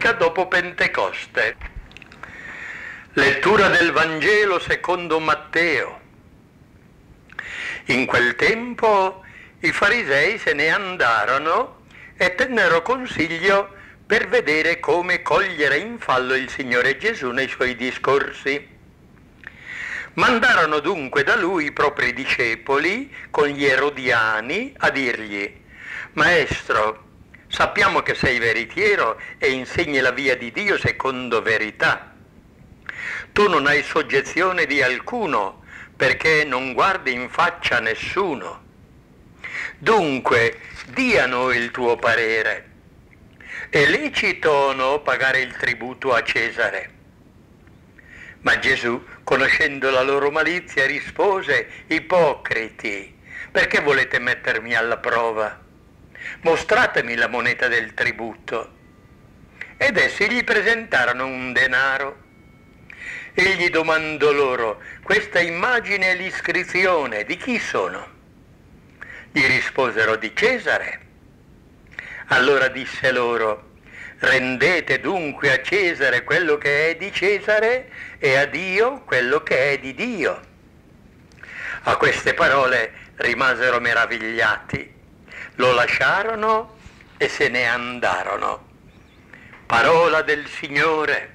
domenica dopo Pentecoste. Lettura del Vangelo secondo Matteo. In quel tempo i farisei se ne andarono e tennero consiglio per vedere come cogliere in fallo il Signore Gesù nei suoi discorsi. Mandarono dunque da lui i propri discepoli con gli erodiani a dirgli: Maestro, sappiamo che sei veritiero e insegni la via di Dio secondo verità. Tu non hai soggezione di alcuno, perché non guardi in faccia nessuno. Dunque, di a noi il tuo parere. È lecito o no pagare il tributo a Cesare? Ma Gesù, conoscendo la loro malizia, rispose: Ipocriti, perché volete mettermi alla prova? Mostratemi la moneta del tributo. Ed essi gli presentarono un denaro. Egli domandò loro: questa immagine e l'iscrizione di chi sono? Gli risposero: di Cesare. Allora disse loro: rendete dunque a Cesare quello che è di Cesare e a Dio quello che è di Dio. A queste parole rimasero meravigliati, lo lasciarono e se ne andarono. Parola del Signore.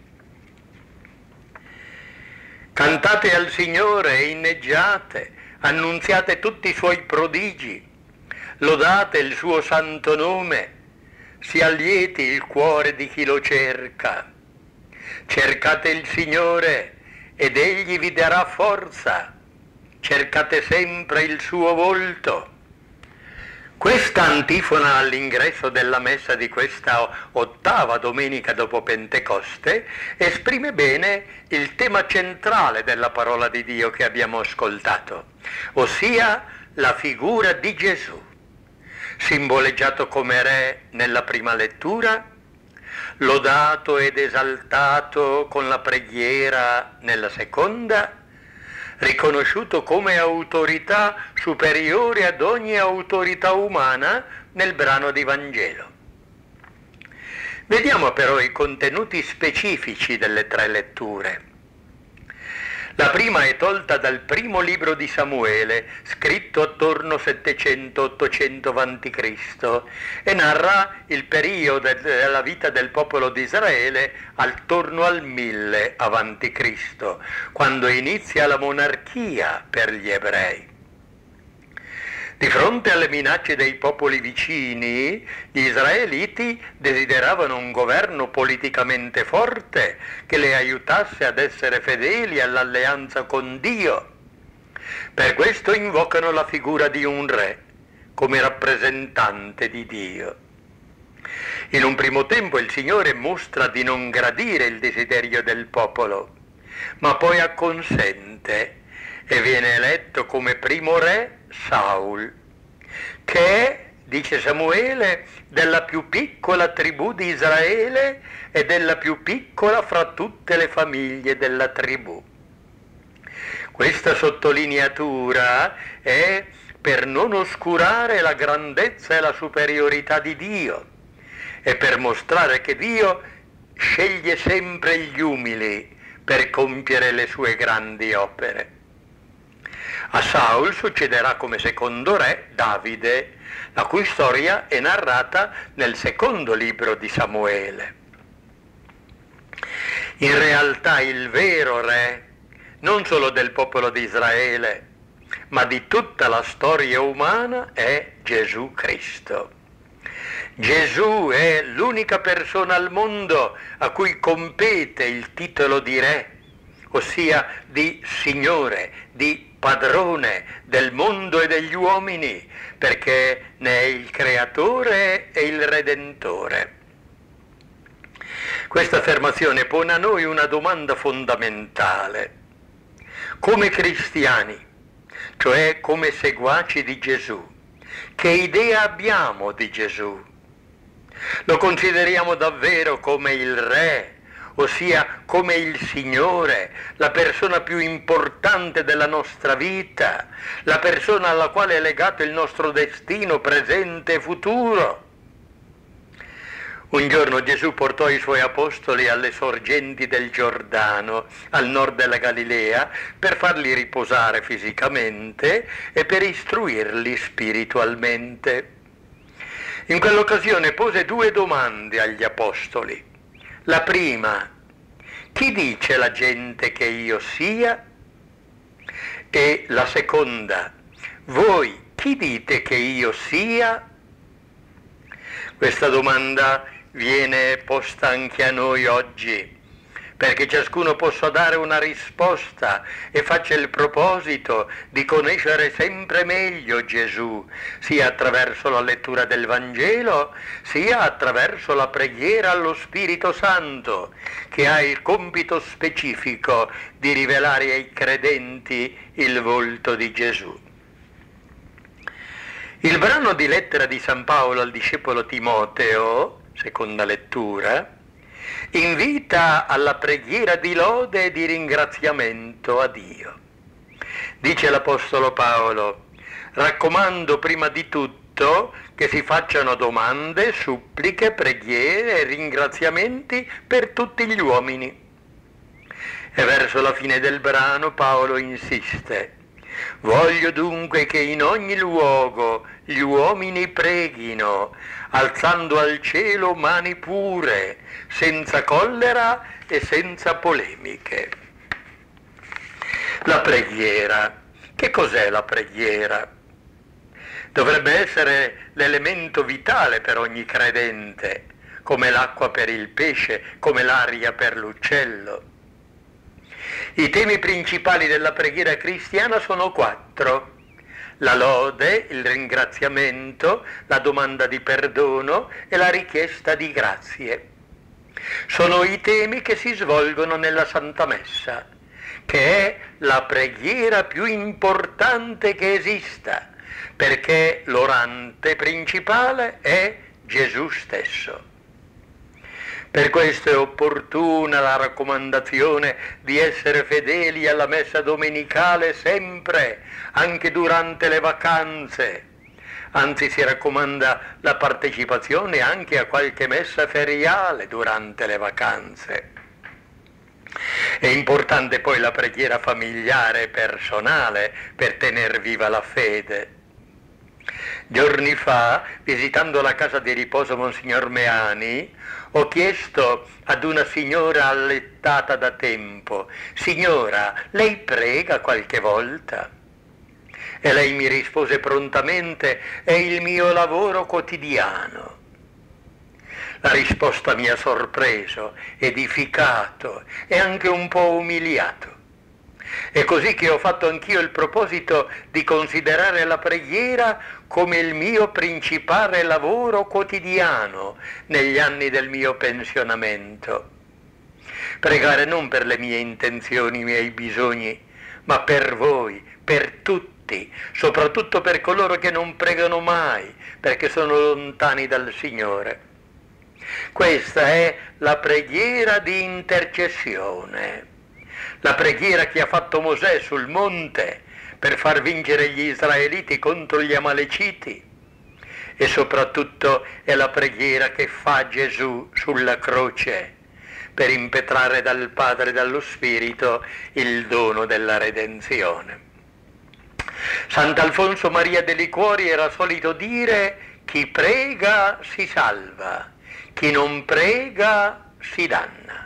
Cantate al Signore e inneggiate, annunziate tutti i suoi prodigi, lodate il suo santo nome, sia lieti il cuore di chi lo cerca. Cercate il Signore ed egli vi darà forza, cercate sempre il suo volto. Questa antifona all'ingresso della messa di questa ottava domenica dopo Pentecoste esprime bene il tema centrale della parola di Dio che abbiamo ascoltato, ossia la figura di Gesù, simboleggiato come re nella prima lettura, lodato ed esaltato con la preghiera nella seconda, riconosciuto come autorità superiore ad ogni autorità umana nel brano di Vangelo. Vediamo però i contenuti specifici delle tre letture. La prima è tolta dal primo libro di Samuele, scritto attorno 700-800 a.C. e narra il periodo della vita del popolo di Israele attorno al 1000 a.C., quando inizia la monarchia per gli ebrei. Di fronte alle minacce dei popoli vicini, gli israeliti desideravano un governo politicamente forte che le aiutasse ad essere fedeli all'alleanza con Dio. Per questo invocano la figura di un re come rappresentante di Dio. In un primo tempo il Signore mostra di non gradire il desiderio del popolo, ma poi acconsente e viene eletto come primo re Saul, che è, dice Samuele, della più piccola tribù di Israele e della più piccola fra tutte le famiglie della tribù. Questa sottolineatura è per non oscurare la grandezza e la superiorità di Dio e per mostrare che Dio sceglie sempre gli umili per compiere le sue grandi opere. A Saul succederà come secondo re Davide, la cui storia è narrata nel secondo libro di Samuele. In realtà il vero re, non solo del popolo di Israele, ma di tutta la storia umana, è Gesù Cristo. Gesù è l'unica persona al mondo a cui compete il titolo di re, ossia di Signore, di padrone del mondo e degli uomini, perché ne è il creatore e il redentore. Questa affermazione pone a noi una domanda fondamentale. Come cristiani, cioè come seguaci di Gesù, che idea abbiamo di Gesù? Lo consideriamo davvero come il re, ossia come il Signore, la persona più importante della nostra vita, la persona alla quale è legato il nostro destino presente e futuro? Un giorno Gesù portò i suoi apostoli alle sorgenti del Giordano, al nord della Galilea, per farli riposare fisicamente e per istruirli spiritualmente. In quell'occasione pose 2 domande agli apostoli. La prima: chi dice la gente che io sia? E la seconda: voi chi dite che io sia? Questa domanda viene posta anche a noi oggi, perché ciascuno possa dare una risposta e faccia il proposito di conoscere sempre meglio Gesù, sia attraverso la lettura del Vangelo, sia attraverso la preghiera allo Spirito Santo, che ha il compito specifico di rivelare ai credenti il volto di Gesù. Il brano di lettera di San Paolo al discepolo Timoteo, seconda lettura, invita alla preghiera di lode e di ringraziamento a Dio. Dice l'Apostolo Paolo: raccomando prima di tutto che si facciano domande, suppliche, preghiere e ringraziamenti per tutti gli uomini. E verso la fine del brano Paolo insiste: voglio dunque che in ogni luogo gli uomini preghino, alzando al cielo mani pure, senza collera e senza polemiche. La preghiera. Che cos'è la preghiera? Dovrebbe essere l'elemento vitale per ogni credente, come l'acqua per il pesce, come l'aria per l'uccello. I temi principali della preghiera cristiana sono 4. La lode, il ringraziamento, la domanda di perdono e la richiesta di grazie. Sono i temi che si svolgono nella Santa Messa, che è la preghiera più importante che esista, perché l'orante principale è Gesù stesso. Per questo è opportuna la raccomandazione di essere fedeli alla messa domenicale sempre, anche durante le vacanze. Anzi, si raccomanda la partecipazione anche a qualche messa feriale durante le vacanze. È importante poi la preghiera familiare e personale per tener viva la fede. Giorni fa, visitando la casa di riposo Monsignor Meani, ho chiesto ad una signora allettata da tempo: signora, lei prega qualche volta? E lei mi rispose prontamente: è il mio lavoro quotidiano. La risposta mi ha sorpreso, edificato e anche un po' umiliato. È così che ho fatto anch'io il proposito di considerare la preghiera come il mio principale lavoro quotidiano negli anni del mio pensionamento. Pregare non per le mie intenzioni, i miei bisogni, ma per voi, per tutti, soprattutto per coloro che non pregano mai, perché sono lontani dal Signore. Questa è la preghiera di intercessione. La preghiera che ha fatto Mosè sul monte per far vincere gli israeliti contro gli Amaleciti, e soprattutto è la preghiera che fa Gesù sulla croce per impetrare dal Padre e dallo Spirito il dono della redenzione. Sant'Alfonso Maria de Liquori era solito dire: chi prega si salva, chi non prega si danna.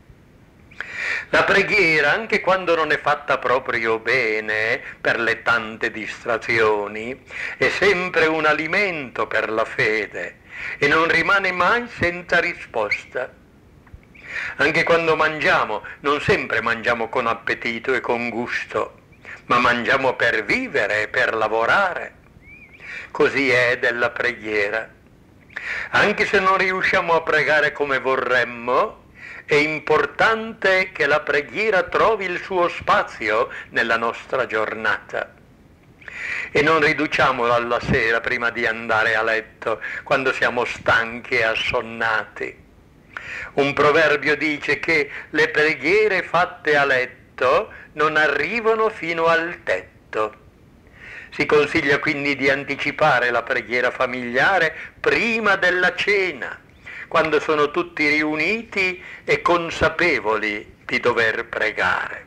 La preghiera, anche quando non è fatta proprio bene, per le tante distrazioni, è sempre un alimento per la fede e non rimane mai senza risposta. Anche quando mangiamo, non sempre mangiamo con appetito e con gusto, ma mangiamo per vivere e per lavorare. Così è della preghiera. Anche se non riusciamo a pregare come vorremmo, è importante che la preghiera trovi il suo spazio nella nostra giornata. E non riduciamola alla sera prima di andare a letto, quando siamo stanchi e assonnati. Un proverbio dice che le preghiere fatte a letto non arrivano fino al tetto. Si consiglia quindi di anticipare la preghiera familiare prima della cena, quando sono tutti riuniti e consapevoli di dover pregare.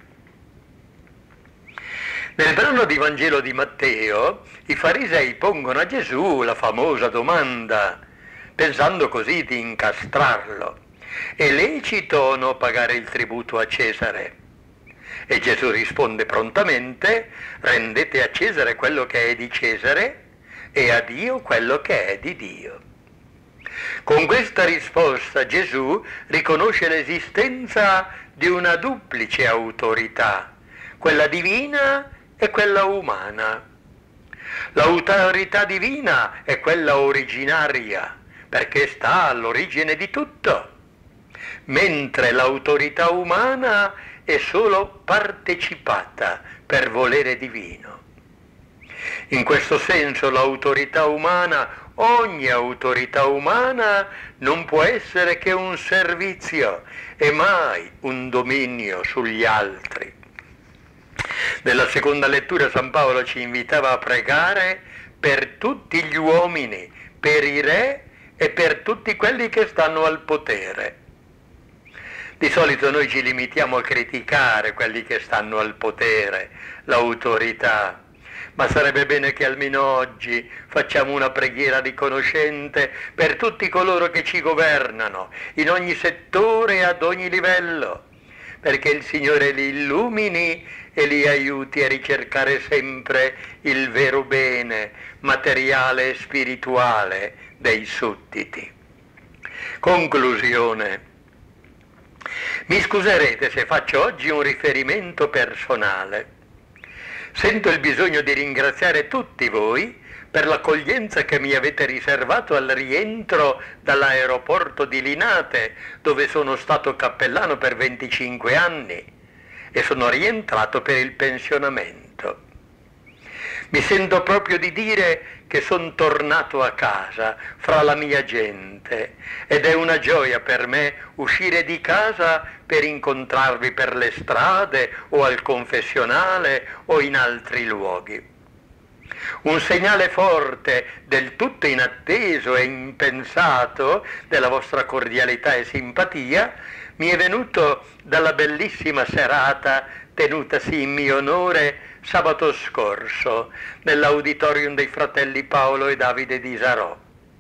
Nel brano di Vangelo di Matteo, i farisei pongono a Gesù la famosa domanda, pensando così di incastrarlo: è lecito o no pagare il tributo a Cesare? E Gesù risponde prontamente: rendete a Cesare quello che è di Cesare e a Dio quello che è di Dio. Con questa risposta Gesù riconosce l'esistenza di una duplice autorità, quella divina e quella umana. L'autorità divina è quella originaria, perché sta all'origine di tutto, mentre l'autorità umana è solo partecipata per volere divino. In questo senso l'autorità umana, ogni autorità umana, non può essere che un servizio e mai un dominio sugli altri. Nella seconda lettura San Paolo ci invitava a pregare per tutti gli uomini, per i re e per tutti quelli che stanno al potere. Di solito noi ci limitiamo a criticare quelli che stanno al potere, l'autorità, ma sarebbe bene che almeno oggi facciamo una preghiera riconoscente per tutti coloro che ci governano, in ogni settore e ad ogni livello, perché il Signore li illumini e li aiuti a ricercare sempre il vero bene materiale e spirituale dei sudditi. Conclusione. Mi scuserete se faccio oggi un riferimento personale. Sento il bisogno di ringraziare tutti voi per l'accoglienza che mi avete riservato al rientro dall'aeroporto di Linate, dove sono stato cappellano per 25 anni e sono rientrato per il pensionamento. Mi sento proprio di dire che sono tornato a casa, fra la mia gente, ed è una gioia per me uscire di casa per incontrarvi per le strade o al confessionale o in altri luoghi. Un segnale forte, del tutto inatteso e impensato, della vostra cordialità e simpatia mi è venuto dalla bellissima serata tenutasi in mio onore sabato scorso nell'auditorium dei fratelli Paolo e Davide di Sarò.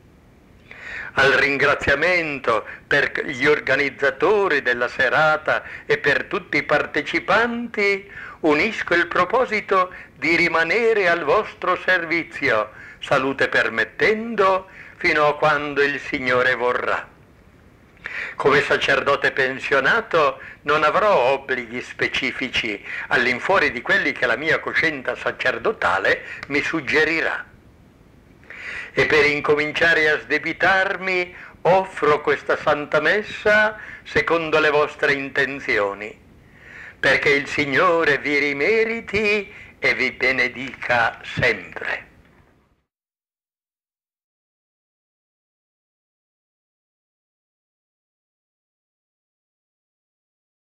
Al ringraziamento per gli organizzatori della serata e per tutti i partecipanti unisco il proposito di rimanere al vostro servizio, salute permettendo, fino a quando il Signore vorrà. Come sacerdote pensionato non avrò obblighi specifici all'infuori di quelli che la mia coscienza sacerdotale mi suggerirà. E per incominciare a sdebitarmi offro questa Santa Messa secondo le vostre intenzioni, perché il Signore vi rimeriti e vi benedica sempre.